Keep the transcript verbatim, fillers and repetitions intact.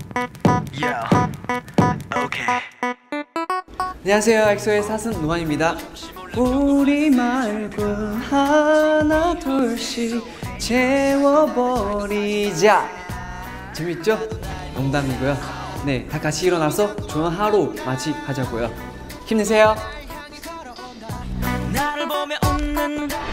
Yeah. Okay. 안녕하세요, 엑소의 사슴 노안입니다. 우리 말고 하나 둘씩 채워버리자. 재밌죠? 농담이고요. 네, 다 같이 일어나서 좋은 하루 맞이하자고요. 힘내세요. 나를 보며 웃는